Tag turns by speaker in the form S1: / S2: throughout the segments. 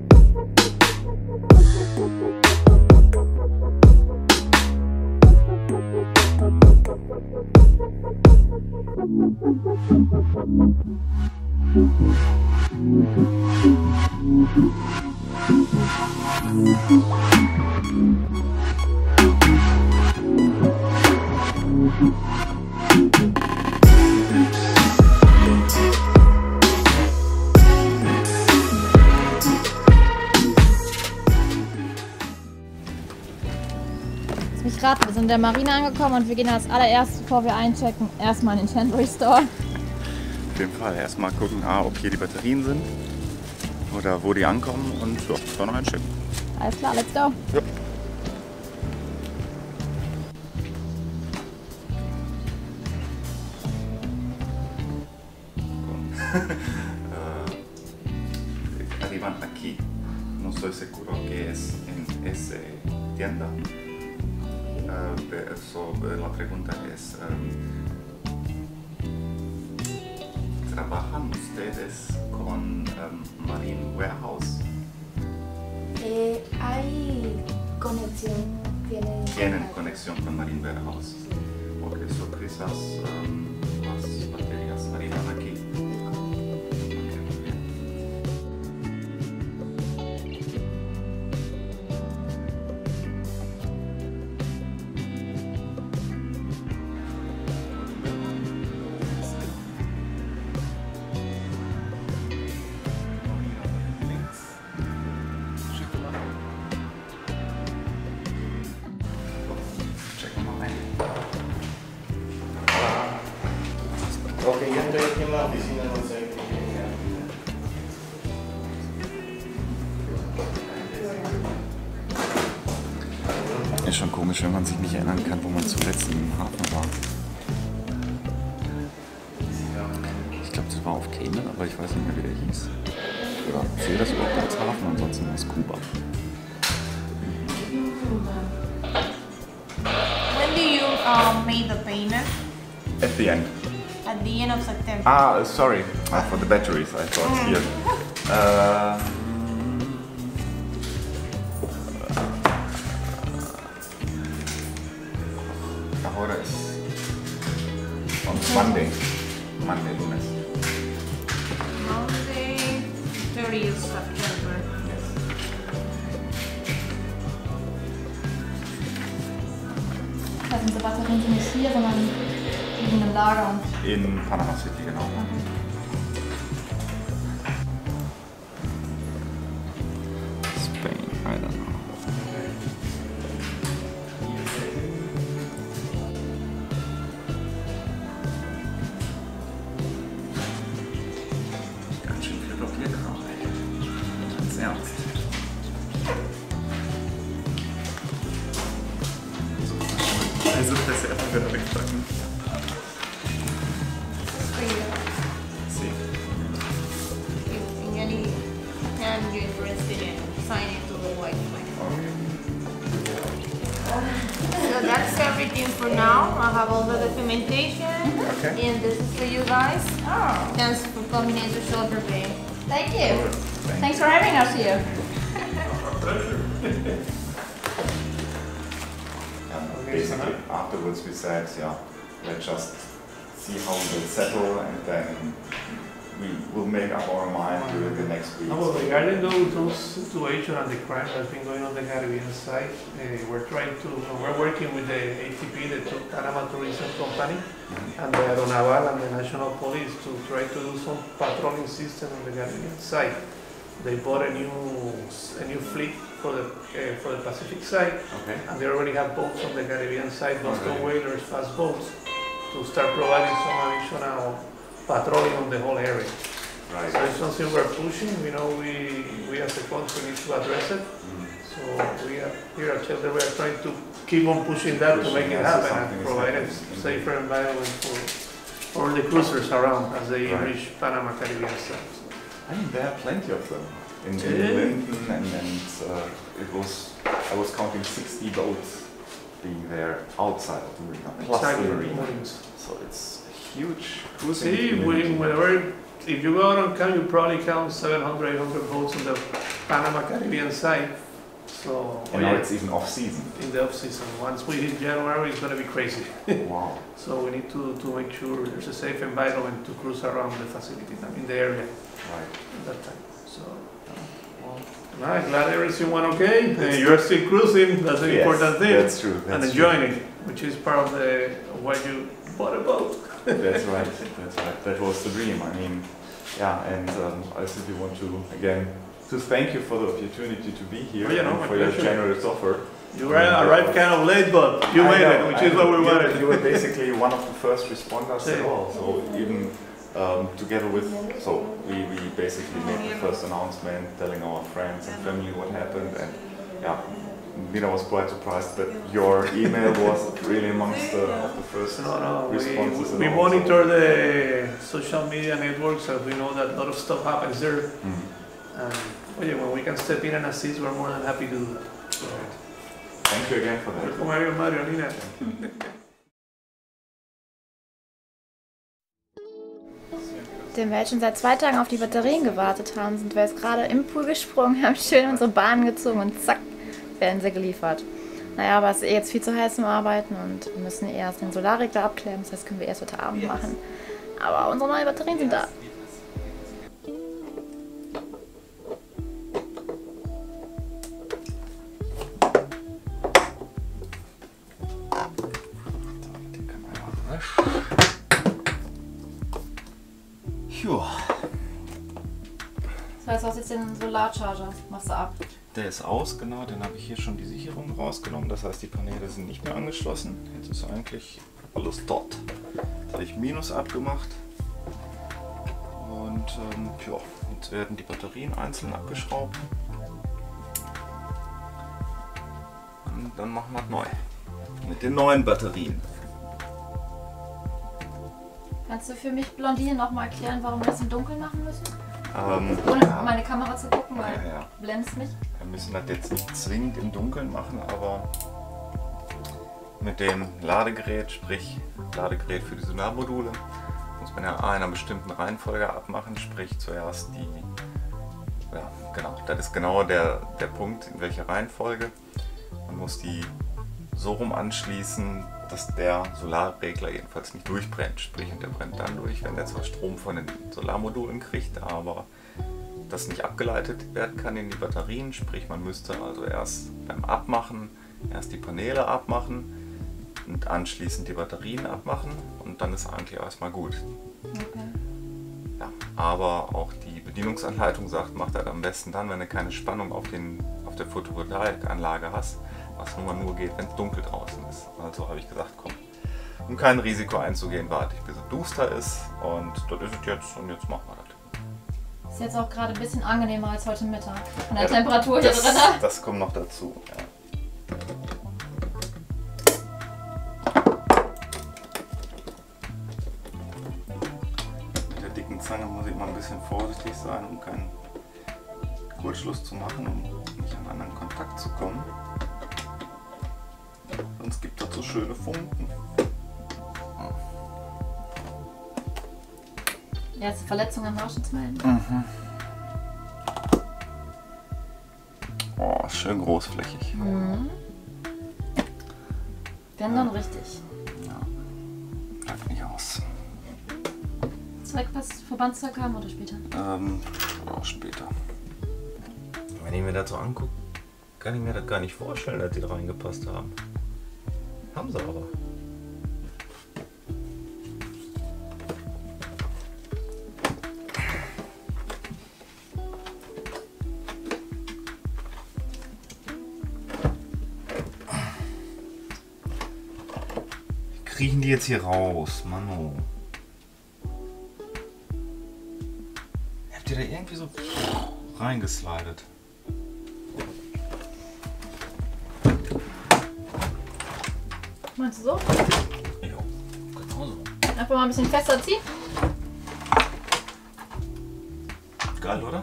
S1: Ich rate, wir sind in der Marina angekommen und wir gehen als allererstes, bevor wir einchecken, erstmal in den Chantry Store.
S2: Auf jeden Fall erstmal gucken, ob hier die Batterien sind oder wo die ankommen und ja, dann einchecken.
S1: Alles klar, let's go.
S2: Ja. Arriban aquí. No estoy seguro que es en esa tienda. La pregunta es, ¿trabajan ustedes con Marine Warehouse?
S3: Hay conexión.
S2: Tienen conexión con Marine Warehouse. Ok, so quizás las baterías arriban aquí.
S4: Ok, ya estoy aquí en la oficina, no sé qué.
S2: Ist schon komisch, wenn man sich nicht erinnern kann, wo man zuletzt im Hafen war. Ich glaube, das war auf Cayman, aber ich weiß nicht mehr, wie der hieß. Oder zählt das überhaupt als Hafen? Ansonsten war es Kuba.
S5: When do you make the payment?
S2: At the end.
S5: At the end of September.
S2: Sorry. For the batteries, I thought here. Ahora es on Monday, lunes.
S5: Monday, 30th September.
S2: Yes.
S1: Das unsere Batterien sind nicht hier, sondern liegen im Lager.
S2: In Panama City, genau. Spain, I don't know. Ganz schön viel Papierkram, ey. Ganz ernst. Also, das ist einfach wieder wegpacken. Sí.
S5: In any hand you're interested in, sign it to the white flag. So that's everything for now. I have all the documentation.
S2: Okay.
S5: And this is for you guys.
S1: Oh,
S5: Thanks for coming in to Shoulder Bay.
S1: thank you. Thanks for having us here.
S2: Basically, afterwards we said, yeah, let's just see how we'll settle and then we will make up our mind during the next week.
S4: Well, regarding those situations and the crime that's been going on the Caribbean side, we're working with the ATP, the Panama Tourism Company, and the Aeronaval and the National Police to try to do some patrolling system on the Caribbean side. They bought a new fleet for the Pacific side,
S2: Okay.
S4: and they already have boats on the Caribbean side, Boston whalers, fast boats, to start providing some additional patrolling on the whole area.
S2: Right.
S4: So it's something we're pushing. We know we as a country need to address it. So we are here at Shelter, we are trying to keep on pushing that to make it happen and provide a safer environment for all the cruisers around as they reach Panama Caribbean side.
S2: I mean, there are plenty of them in Linden, and I was counting 60 boats being there outside of the marina, plus the marina. So it's a huge cruising.
S4: See, if you go out on camp, you probably count 700, 800 boats Panama Caribbean side. So
S2: And now it's even off-season.
S4: in the off season. Once we hit January, it's going to be crazy.
S2: Wow.
S4: So we need to make sure there's a safe environment to cruise around the facility, in the area
S2: Right.
S4: at that time. So, well, I'm glad everything went okay. You're still cruising, that's an
S2: Yes,
S4: important thing.
S2: that's true.
S4: And
S2: That's
S4: enjoying it, which is part of why you bought a boat.
S2: That's right. That's right. That was the dream. I mean, yeah. And I simply want to again to thank you for the opportunity to be here
S4: Oh, you know,
S2: and
S4: my
S2: for your
S4: pleasure.
S2: generous offer.
S4: You arrived kind of late, but you made it, which is what we wanted.
S2: You were basically one of the first responders at
S4: Yeah.
S2: all. So even together with, so we basically made the first announcement, telling our friends and family what happened, and yeah, Nina was quite surprised that your email was really amongst of the first responses.
S4: We
S2: and all.
S4: monitor the social media networks, and we know that a lot of stuff happens there.
S2: Mm.
S4: And when we can step in and assist, we're more than happy to do that.
S2: Right. Thank you again for that.
S4: Welcome, Mario, Nina.
S1: Nachdem wir jetzt schon seit 2 Tagen auf die Batterien gewartet haben, sind wir jetzt gerade im Pool gesprungen, haben schön unsere Bahnen gezogen und zack, werden sie geliefert. Naja, aber es ist jetzt viel zu heiß zum Arbeiten und wir müssen erst den Solarregler abklären, das heißt, können wir erst heute Abend machen. Aber unsere neuen Batterien sind da.
S2: Ja.
S1: Das heißt, du hast jetzt den Solarcharger, machst du ab.
S2: Der ist aus, genau, dann habe ich hier schon die Sicherung rausgenommen, das heißt die Paneele sind nicht mehr angeschlossen. Jetzt ist eigentlich alles dort. Jetzt habe ich Minus abgemacht und ja, jetzt werden die Batterien einzeln abgeschraubt und dann machen wir es neu. Mit den neuen Batterien.
S1: Kannst du für mich Blondine nochmal erklären, warum wir das im Dunkeln machen müssen? Ohne
S2: Ja.
S1: auf meine Kamera zu gucken, weil
S2: Ja.
S1: du blendest mich.
S2: Wir müssen das jetzt nicht zwingend im Dunkeln machen, aber mit dem Ladegerät, sprich Ladegerät für die Solarmodule, muss man ja in einer bestimmten Reihenfolge abmachen, sprich zuerst die, ja genau, das ist genau der Punkt, in welcher Reihenfolge. Man muss die so rum anschließen, dass der Solarregler jedenfalls nicht durchbrennt, sprich und der brennt dann durch, wenn der zwar Strom von den Solarmodulen kriegt, aber das nicht abgeleitet werden kann in die Batterien, sprich man müsste also erst beim Abmachen erst die Paneele abmachen und anschließend die Batterien abmachen und dann ist eigentlich erstmal gut.
S1: Okay.
S2: Ja, aber auch die Bedienungsanleitung sagt, macht das am besten dann, wenn du keine Spannung auf der Photovoltaikanlage hast, was nun nur geht, wenn es dunkel draußen ist. Also habe ich gesagt, komm, um kein Risiko einzugehen, warte ich bis es duster ist und das ist es jetzt und jetzt machen wir das.
S1: Ist jetzt auch gerade ein bisschen angenehmer als heute Mittag. Von der Temperatur hier drin.
S2: Das kommt noch dazu. Ja. Mit der dicken Zange muss ich mal ein bisschen vorsichtig sein, um keinen Kurzschluss zu machen, um nicht an anderen Kontakt zu kommen. Sonst gibt es so schöne Funken.
S1: Erste Verletzung am Rauschen melden.
S2: Mhm. Oh, schön großflächig.
S1: Mhm. Wenn dann richtig.
S2: Ja. Bleibt nicht aus.
S1: Verbandszeug haben oder später?
S2: Ja, später. Wenn ich mir das so angucke, kann ich mir das gar nicht vorstellen, dass die da reingepasst haben. Haben sie aber. Wie kriechen die jetzt hier raus, Mano? Habt ihr da irgendwie so reingeslidet?
S1: Meinst du so?
S2: Jo, genau so.
S1: Einfach mal ein bisschen fester ziehen.
S2: Geil, oder?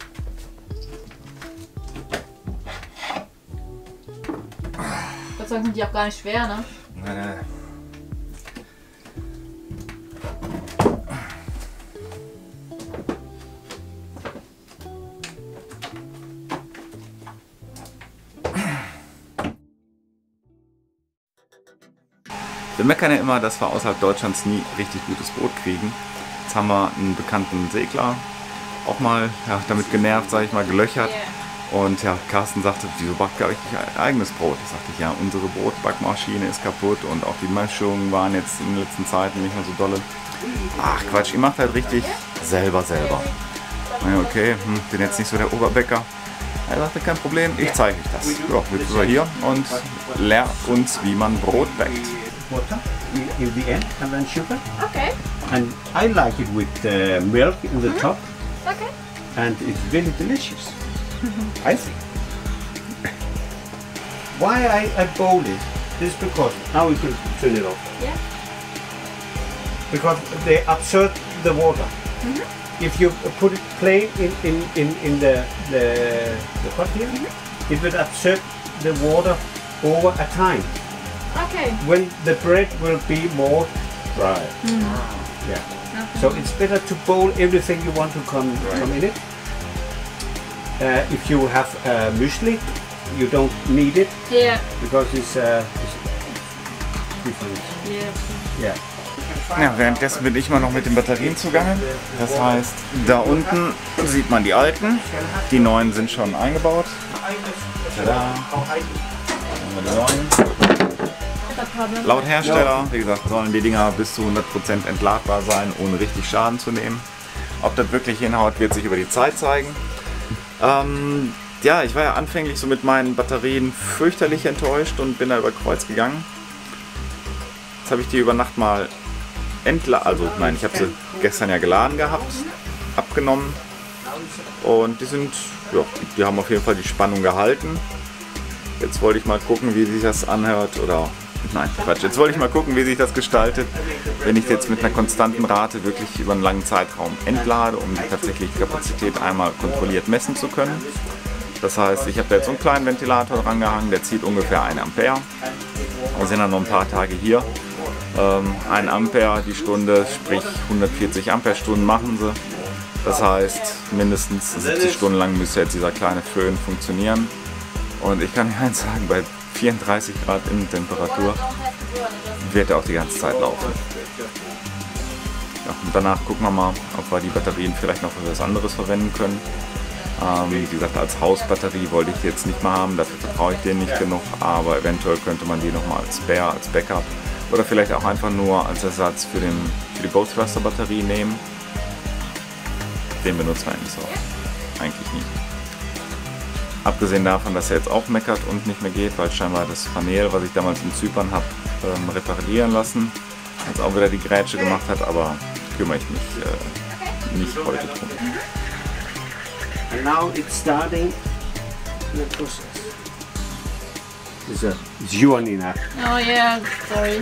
S1: Gott sei Dank sind die auch gar nicht schwer, ne?
S2: Nee. Wir meckern ja immer, dass wir außerhalb Deutschlands nie richtig gutes Brot kriegen. Jetzt haben wir einen bekannten Segler auch mal damit genervt, sage ich mal, gelöchert. Und ja, Carsten sagte, wieso backt ihr euch nicht eigenes Brot? Da sagte ich, ja, unsere Brotbackmaschine ist kaputt und auch die Mischungen waren jetzt in den letzten Zeiten nicht mehr so dolle. Ach Quatsch, ihr macht halt richtig selber. Ja, okay, bin jetzt nicht so der Oberbäcker. Er sagte, kein Problem, ich zeige euch das. Ja, jetzt ist er hier und lehrt uns, wie man Brot backt.
S6: Water in the end and then sugar.
S5: Okay.
S6: And I like it with milk in the top.
S5: Okay.
S6: And it's really delicious. I think. Why I boil it is because now we can turn it off.
S5: Yeah.
S6: Because they absorb the water. If you put it plain in the pot here, it will absorb the water over a time.
S5: Okay.
S6: When the bread will be more dry. Yeah. So it's better to boil everything you want to come in it. If you have muesli, you don't need it
S5: Yeah.
S6: because it's different.
S5: Yeah.
S6: Yeah.
S2: Ja, währenddessen bin ich mal noch mit den Batterien zugange. Das heißt, da unten sieht man die alten, die neuen sind schon eingebaut. Tada. Haben wir die neuen. Laut Hersteller, wie gesagt, sollen die Dinger bis zu 100% entladbar sein, ohne richtig Schaden zu nehmen. Ob das wirklich hinhaut, wird sich über die Zeit zeigen. Ja, ich war ja anfänglich so mit meinen Batterien fürchterlich enttäuscht und bin da über Kreuz gegangen. Jetzt habe ich die über Nacht mal ich habe sie gestern ja geladen gehabt, abgenommen und die sind, ja, die haben auf jeden Fall die Spannung gehalten. Jetzt wollte ich mal gucken, wie sich das anhört jetzt wollte ich mal gucken, wie sich das gestaltet, wenn ich jetzt mit einer konstanten Rate wirklich über einen langen Zeitraum entlade, um die tatsächliche Kapazität einmal kontrolliert messen zu können. Das heißt, ich habe da jetzt so einen kleinen Ventilator rangehangen, der zieht ungefähr 1 Ampere. Wir sind dann noch ein paar Tage hier. 1 Ampere die Stunde, sprich 140 Amperestunden machen sie. Das heißt, mindestens 70 Stunden lang müsste jetzt dieser kleine Föhn funktionieren. Und ich kann mir eins sagen, bei 34 Grad Innentemperatur wird er auch die ganze Zeit laufen. Ja, und danach gucken wir mal, ob wir die Batterien vielleicht noch für was anderes verwenden können. Wie gesagt, als Hausbatterie wollte ich die jetzt nicht mehr haben, dafür vertraue ich denen nicht genug, aber eventuell könnte man die nochmal als Spare, als Backup oder vielleicht auch einfach nur als Ersatz für die Boat Thruster Batterie nehmen. Den benutzen wir eigentlich so. Eigentlich nicht. Abgesehen davon, dass er jetzt auch meckert und nicht mehr geht, weil scheinbar das Panel, was ich damals in Zypern habe, reparieren lassen, jetzt auch wieder die Grätsche gemacht hat, aber kümmere ich mich nicht heute drum.
S6: And now it's starting the process. It's you, Nina.
S5: Oh yeah. Sorry.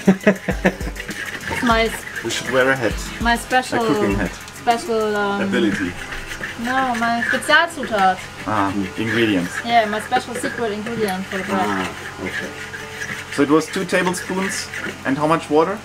S5: my
S2: We should wear a hat,
S5: my
S2: a
S5: special
S2: cooking hat.
S5: special
S2: Ability.
S5: no, my Spezialzutat.
S2: Ingredients.
S5: Yeah, my special secret ingredient for the bread.
S6: Okay.
S2: So it was 2 tablespoons and how much water?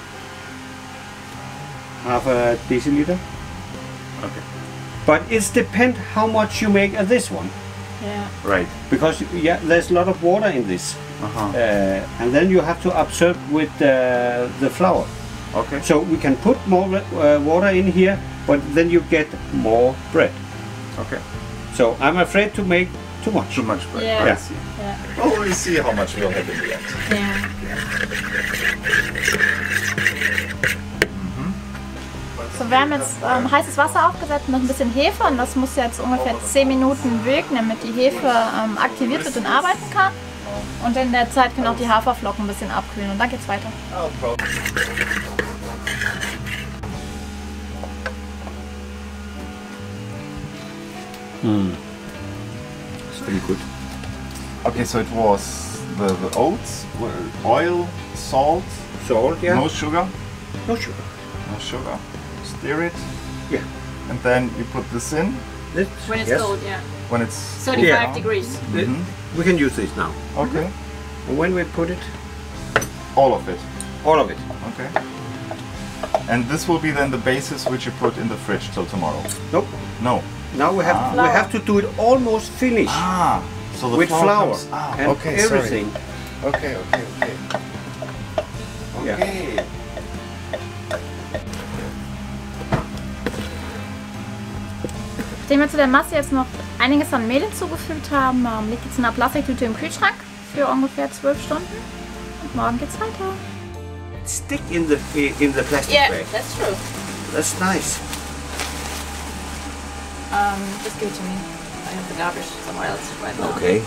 S6: Half a deciliter.
S2: Okay.
S6: But it depends how much you make of this one.
S5: Yeah.
S2: Right.
S6: Because there's a lot of water in this. And then you have to absorb with the flour.
S2: Okay.
S6: So we can put more water in here, but then you get more bread.
S2: Okay.
S6: So I'm afraid to make too much.
S2: Too much bread.
S5: Yeah.
S2: I see.
S5: Yeah.
S2: Well, we'll see how much we'll have in the end.
S5: Yeah.
S1: So, wir haben jetzt heißes Wasser aufgesetzt und noch ein bisschen Hefe und das muss jetzt ungefähr 10 Minuten wirken, damit die Hefe aktiviert wird und arbeiten kann. Und in der Zeit können auch die Haferflocken ein bisschen abkühlen und dann geht's weiter.
S2: It's pretty good. Okay, so it was the oats, oil, salt,
S6: Salt, yeah.
S2: no sugar.
S6: No sugar.
S2: No sugar. Stir it.
S6: Yeah.
S2: And then you put this in
S5: When it's
S6: yes.
S5: cold, yeah.
S2: when it's
S5: 35
S6: Yeah.
S5: degrees.
S6: We can use this now.
S2: okay.
S6: And when we put it,
S2: All of it.
S6: all of it.
S2: Okay. And this will be then the basis which you put in the fridge till tomorrow.
S6: Nope.
S2: No.
S6: Now we have to do it almost finished
S2: So the
S6: with flour
S2: comes-
S6: and
S2: okay,
S6: everything.
S2: Sorry. Okay. Okay.
S1: Nachdem wir zu der Masse jetzt noch einiges an Mehl hinzugefügt haben, liegt jetzt in einer Plastiktüte im Kühlschrank für ungefähr 12 Stunden. Und morgen geht's weiter.
S6: Stick in the plastic bag.
S1: that's true.
S6: That's nice.
S1: Just give it to me. I have the garbage somewhere else right now.
S6: Okay.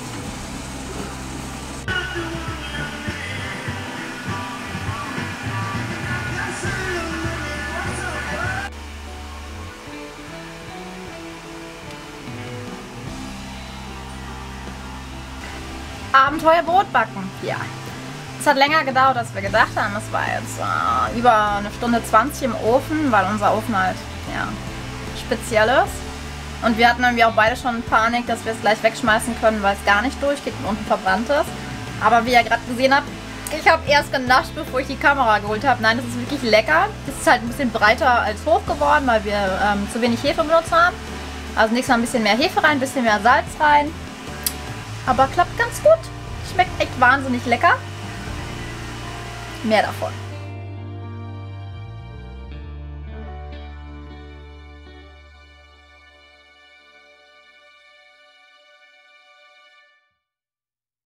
S1: Abenteuerbrot backen. Ja. Es hat länger gedauert, als wir gedacht haben. Es war jetzt über 1 Stunde 20 im Ofen, weil unser Ofen halt ja, speziell ist. Und wir hatten irgendwie auch beide schon Panik, dass wir es gleich wegschmeißen können, weil es gar nicht durchgeht und unten verbrannt ist. Aber wie ihr gerade gesehen habt, ich habe erst genascht, bevor ich die Kamera geholt habe. Nein, das ist wirklich lecker. Das ist halt ein bisschen breiter als hoch geworden, weil wir zu wenig Hefe benutzt haben. Also nächstes Mal ein bisschen mehr Hefe rein, ein bisschen mehr Salz rein. Aber klappt ganz gut. Schmeckt echt wahnsinnig lecker. Mehr davon.